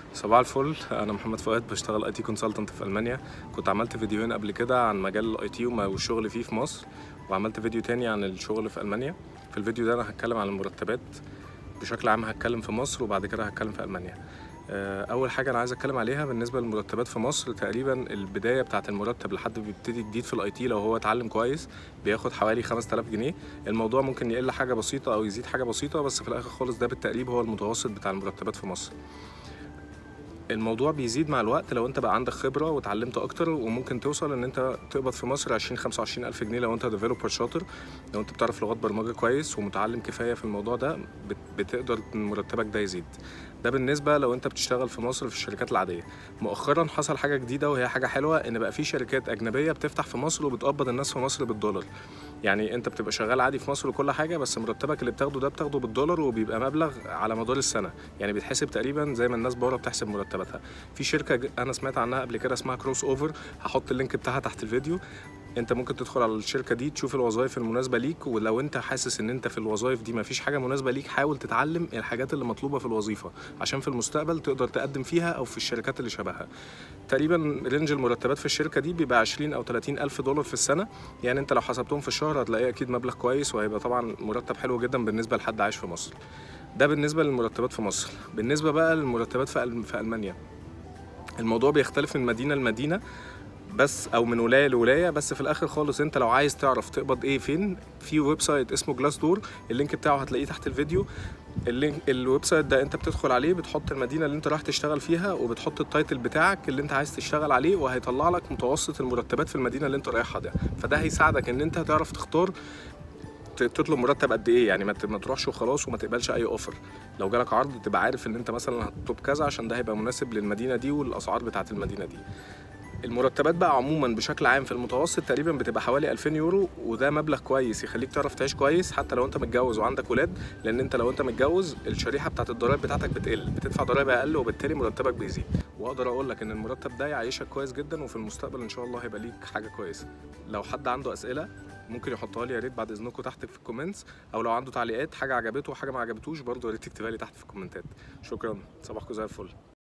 صباح الفل. انا محمد فؤاد، بشتغل اي تي كونسلتنت في المانيا. كنت عملت فيديوهين قبل كده عن مجال الاي تي والشغل فيه في مصر، وعملت فيديو تاني عن الشغل في المانيا. في الفيديو ده انا هتكلم عن المرتبات بشكل عام، هتكلم في مصر وبعد كده هتكلم في المانيا. اول حاجه انا عايز اتكلم عليها بالنسبه للمرتبات في مصر، تقريبا البدايه بتاعه المرتب لحد بيبتدي جديد في الاي تي لو هو اتعلم كويس بياخد حوالي 5000 جنيه. الموضوع ممكن يقل حاجه بسيطه او يزيد حاجه بسيطه، بس في الاخر خالص ده بالتقريب هو المتوسط بتاع المرتبات في مصر. الموضوع بيزيد مع الوقت لو انت بقى عندك خبره واتعلمت اكتر، وممكن توصل ان انت تقبض في مصر 20-25 الف جنيه لو انت ديفلوبر شاطر. لو انت بتعرف لغات برمجه كويس ومتعلم كفايه في الموضوع ده بتقدر مرتبك ده يزيد. ده بالنسبه لو انت بتشتغل في مصر في الشركات العاديه. مؤخرا حصل حاجه جديده وهي حاجه حلوه، ان بقى في شركات اجنبيه بتفتح في مصر وبتقبض الناس في مصر بالدولار. يعني انت بتبقى شغال عادي في مصر وكل حاجه، بس مرتبك اللي بتاخده ده بتاخده بالدولار، وبيبقى مبلغ على مدار السنه. يعني بيتحسب تقريبا زي ما الناس بره بتحسب مرتباتها. في شركه انا سمعت عنها قبل كده اسمها كروس اوفر، هحط اللينك بتاعها تحت الفيديو. انت ممكن تدخل على الشركه دي تشوف الوظائف المناسبه ليك، ولو انت حاسس ان انت في الوظائف دي مفيش حاجه مناسبه ليك، حاول تتعلم الحاجات اللي مطلوبه في الوظيفه عشان في المستقبل تقدر تقدم فيها او في الشركات اللي شبهها. تقريبا رينج المرتبات في الشركه دي بيبقى 20 او 30 الف دولار في السنه. يعني انت لو حسبتهم في الشهر هتلاقيه اكيد مبلغ كويس، وهيبقى طبعا مرتب حلو جدا بالنسبه لحد عايش في مصر. ده بالنسبه للمرتبات في مصر. بالنسبه بقى للمرتبات في المانيا، الموضوع بيختلف من مدينه لمدينه بس، او من ولايه لولايه. بس في الاخر خالص انت لو عايز تعرف تقبض ايه فين، في ويب سايت اسمه جلاس دور، اللينك بتاعه هتلاقيه تحت الفيديو. الويب سايت ده انت بتدخل عليه، بتحط المدينه اللي انت رايح تشتغل فيها، وبتحط التايتل بتاعك اللي انت عايز تشتغل عليه، وهيطلع لك متوسط المرتبات في المدينه اللي انت رايحها ده. فده هيساعدك ان انت تعرف تختار تطلب مرتب قد ايه. يعني ما تروحش وخلاص وما تقبلش اي اوفر. لو جالك عرض تبقى عارف ان انت مثلا هتطلب كذا عشان ده هيبقى مناسب للمدينه دي والاسعار بتاعه المدينه دي. المرتبات بقى عموما بشكل عام في المتوسط تقريبا بتبقى حوالي 2000 يورو، وده مبلغ كويس يخليك تعرف تعيش كويس حتى لو انت متجوز وعندك ولاد. لان انت لو انت متجوز الشريحه بتاعت الضرائب بتاعتك بتقل، بتدفع ضرائب اقل، وبالتالي مرتبك بيزيد. واقدر اقول لك ان المرتب ده يعيشك كويس جدا، وفي المستقبل ان شاء الله هيبقى ليك حاجه كويسه. لو حد عنده اسئله ممكن يحطها لي، يا ريت بعد اذنكم تحت في الكومنتس. او لو عنده تعليقات، حاجه عجبته وحاجه ما عجبتوش، برضه يا ريت تكتبها لي تحت في الكومنتات. شكرا، صباحكم زي الفل.